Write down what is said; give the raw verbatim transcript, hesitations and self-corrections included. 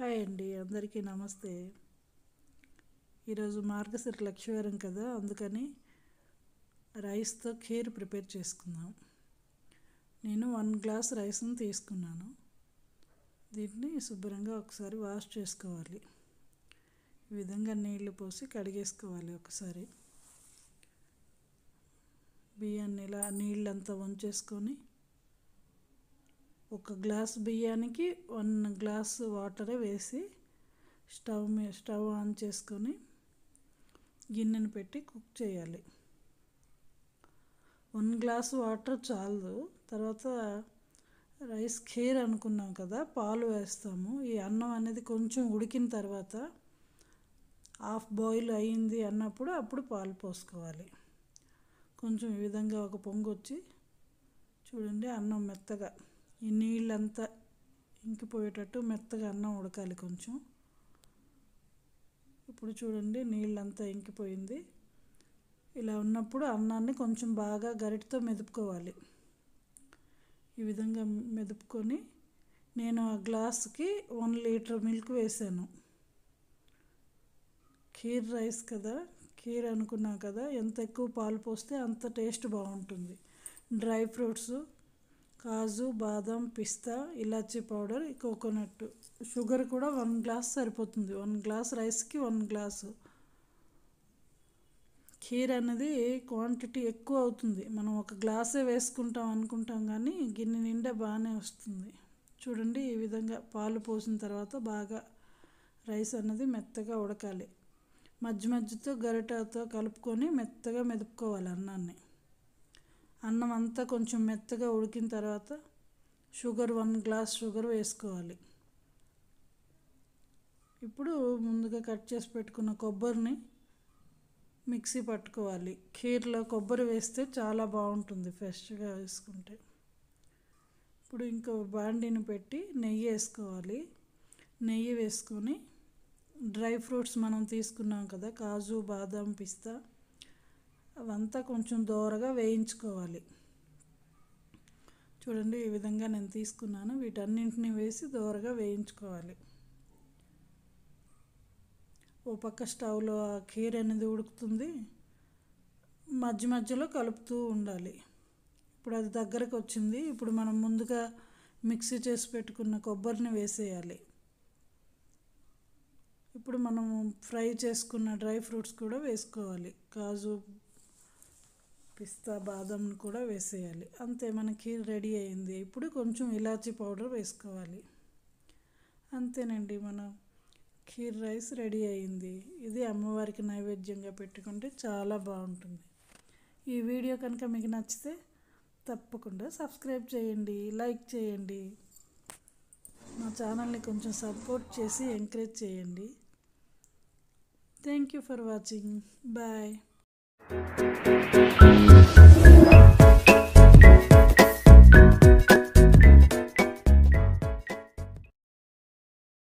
Hi అండి, అందరికీ నమస్తే. ఈరోజు మార్గశిర లక్షవారం కదా, అందుకని రైస్తో ఖీర్ ప్రిపేర్ చేసుకుందాం. నేను వన్ గ్లాస్ రైస్ని తీసుకున్నాను. దీన్ని శుభ్రంగా ఒకసారి వాష్ చేసుకోవాలి. ఈ విధంగా నీళ్లు పోసి కడిగేసుకోవాలి. ఒకసారి బియ్యాన్ని ఇలా నీళ్ళంతా వంచేసుకొని ఒక గ్లాస్ బియ్యానికి వన్ గ్లాస్ వాటర్ వేసి స్టవ్ మీద స్టవ్ ఆన్ చేసుకొని గిన్నెను పెట్టి కుక్ చేయాలి. వన్ గ్లాస్ వాటర్ చాలదు. తర్వాత రైస్ ఖీర్ అనుకున్నాం కదా, పాలు వేస్తాము. ఈ అన్నం అనేది కొంచెం ఉడికిన తర్వాత హాఫ్ బాయిల్ అయ్యింది అన్నప్పుడు అప్పుడు పాలు పోసుకోవాలి. కొంచెం ఈ విధంగా ఒక పొంగు వచ్చి చూడండి, అన్నం మెత్తగా ఈ నీళ్ళంతా ఇంకిపోయేటట్టు మెత్తగా అన్నం ఉడకాలి కొంచెం. ఇప్పుడు చూడండి, నీళ్ళంతా ఇంకిపోయింది. ఇలా ఉన్నప్పుడు అన్నాన్ని కొంచెం బాగా గరిటతో మెదుపుకోవాలి. ఈ విధంగా మెదుపుకొని నేను ఆ గ్లాస్కి వన్ లీటర్ మిల్క్ వేసాను. ఖీర్ రైస్ కదా, ఖీర్ అనుకున్నాం కదా, ఎంత ఎక్కువ పాలు పోస్తే అంత టేస్ట్ బాగుంటుంది. డ్రై ఫ్రూట్స్, కాజు, బాదం, పిస్తా, ఇలాచీ పౌడర్, కోకోనట్, షుగర్ కూడా వన్ గ్లాస్ సరిపోతుంది. వన్ గ్లాస్ రైస్కి వన్ గ్లాసు. ఖీర్ అనేది క్వాంటిటీ ఎక్కువ అవుతుంది. మనం ఒక గ్లాసే వేసుకుంటాం అనుకుంటాం, కానీ గిన్నె నిండా బాగానే వస్తుంది. చూడండి, ఈ విధంగా పాలు పోసిన తర్వాత బాగా రైస్ అన్నది మెత్తగా ఉడకాలి. మధ్య మధ్యతో గరిటతో కలుపుకొని మెత్తగా మెదుపుకోవాలి అన్నాన్ని. అన్నం అంతా కొంచెం మెత్తగా ఉడికిన తర్వాత షుగర్ వన్ గ్లాస్ షుగర్ వేసుకోవాలి. ఇప్పుడు ముందుగా కట్ చేసి పెట్టుకున్న కొబ్బరిని మిక్సీ పట్టుకోవాలి. ఖీర్లో కొబ్బరి వేస్తే చాలా బాగుంటుంది ఫ్రెష్గా వేసుకుంటే. ఇప్పుడు ఇంకో బాండీని పెట్టి నెయ్యి వేసుకోవాలి. నెయ్యి వేసుకొని డ్రై ఫ్రూట్స్ మనం తీసుకున్నాం కదా, కాజు, బాదం, పిస్తా, అవంతా కొంచెం దోరగా వేయించుకోవాలి. చూడండి, ఈ విధంగా నేను తీసుకున్నాను. వీటన్నింటినీ వేసి దోరగా వేయించుకోవాలి. ఓ పక్క స్టవ్లో ఆ ఖీర్ అనేది ఉడుకుతుంది, మధ్య మధ్యలో కలుపుతూ ఉండాలి. ఇప్పుడు అది దగ్గరకు వచ్చింది. ఇప్పుడు మనం ముందుగా మిక్సీ చేసి పెట్టుకున్న కొబ్బరిని వేసేయాలి. ఇప్పుడు మనం ఫ్రై చేసుకున్న డ్రై ఫ్రూట్స్ కూడా వేసుకోవాలి. కాజు, పిస్తా, బాదం కూడా వేసేయాలి. అంతే, మన ఖీర్ రెడీ అయింది. ఇప్పుడు కొంచెం ఇలాచీ పౌడర్ వేసుకోవాలి. అంతేనండి, మన ఖీర్ రైస్ రెడీ అయింది. ఇది అమ్మవారికి నైవేద్యంగా పెట్టుకుంటే చాలా బాగుంటుంది. ఈ వీడియో కనుక మీకు నచ్చితే తప్పకుండా సబ్స్క్రైబ్ చేయండి, లైక్ చేయండి. మా ఛానల్ని కొంచెం సపోర్ట్ చేసి ఎంకరేజ్ చేయండి. Thank you for watching. Bye.